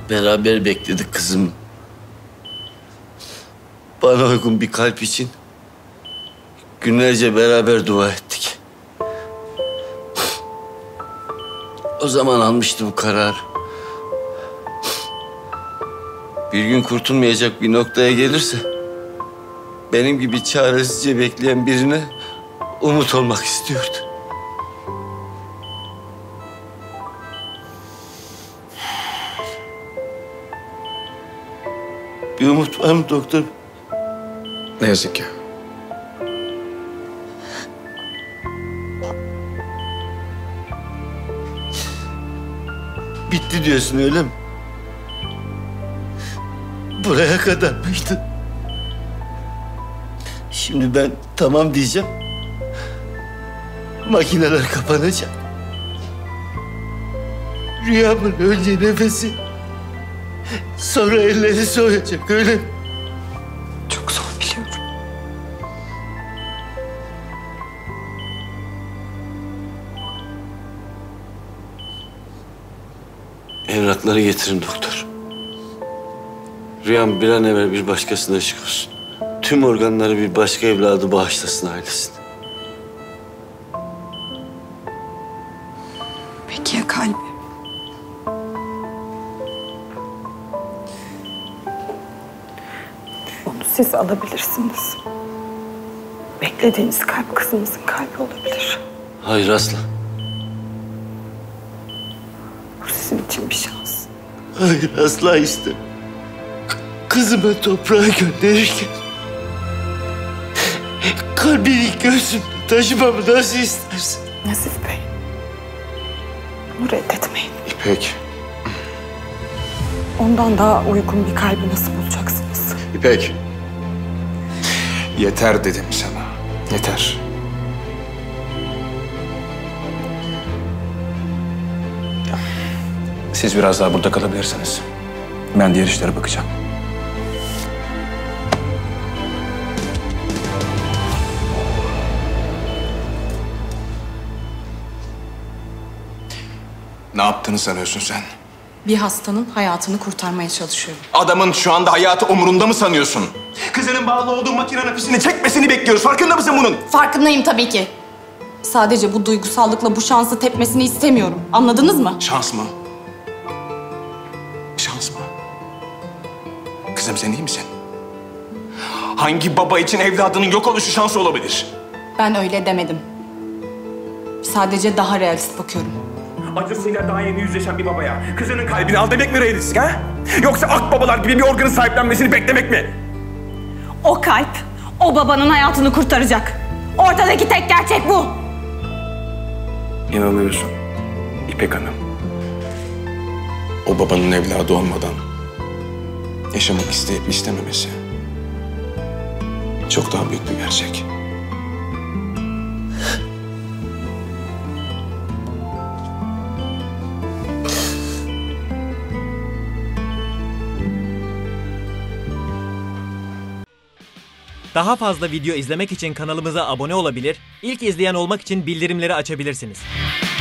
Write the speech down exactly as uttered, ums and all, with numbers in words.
Beraber bekledik kızım. Bana uygun bir kalp için günlerce beraber dua ettik. O zaman almıştı bu karar. Bir gün kurtulmayacak bir noktaya gelirse benim gibi çaresizce bekleyen birine umut olmak istiyordu. Bir umut var mı doktor? Ne yazık ki. Bitti diyorsun öyle mi? Buraya kadar mıydı? Şimdi ben tamam diyeceğim. Makineler kapanacak. Rüyamın önce nefesi, sonra elleri soğuyacak öyle mi? Çok zor biliyorum. Evrakları getirin doktor. Rüyam bir an evvel bir başkasına ışık olsun. Tüm organları bir başka evladı bağışlasın ailesine. Peki ya kalbi? Onu siz alabilirsiniz. Beklediğiniz kalp kızınızın kalbi olabilir. Hayır asla. Bu sizin için bir şans. Hayır asla istemem. Kızımı toprağa gönderirken kalbini göğsümde taşımamı nasıl istersin? Nazif Bey, bunu reddetmeyin. İpek. Ondan daha uygun bir kalbi nasıl bulacaksınız? İpek. Yeter dedim sana. Yeter. Siz biraz daha burada kalabilirsiniz. Ben diğer işlere bakacağım. Ne yaptığını sanıyorsun sen? Bir hastanın hayatını kurtarmaya çalışıyorum. Adamın şu anda hayatı umurunda mı sanıyorsun? Kızının bağlı olduğu makine nefesini çekmesini bekliyoruz. Farkında mısın bunun? Farkındayım tabii ki. Sadece bu duygusallıkla bu şansı tepmesini istemiyorum. Anladınız mı? Şans mı? Şans mı? Kızım sen iyi misin? Hangi baba için evladının yok oluşu şans olabilir? Ben öyle demedim. Sadece daha realist bakıyorum. Acısıyla daha yeni yüzleşen bir babaya kızının kalbini al demek mi realistik ha? Yoksa akbabalar gibi bir organın sahiplenmesini beklemek mi? O kalp, o babanın hayatını kurtaracak. Ortadaki tek gerçek bu. İnanıyorsun İpek Hanım. O babanın evladı olmadan yaşamak isteyip istememesi çok daha büyük bir gerçek. Daha fazla video izlemek için kanalımıza abone olabilir, ilk izleyen olmak için bildirimleri açabilirsiniz.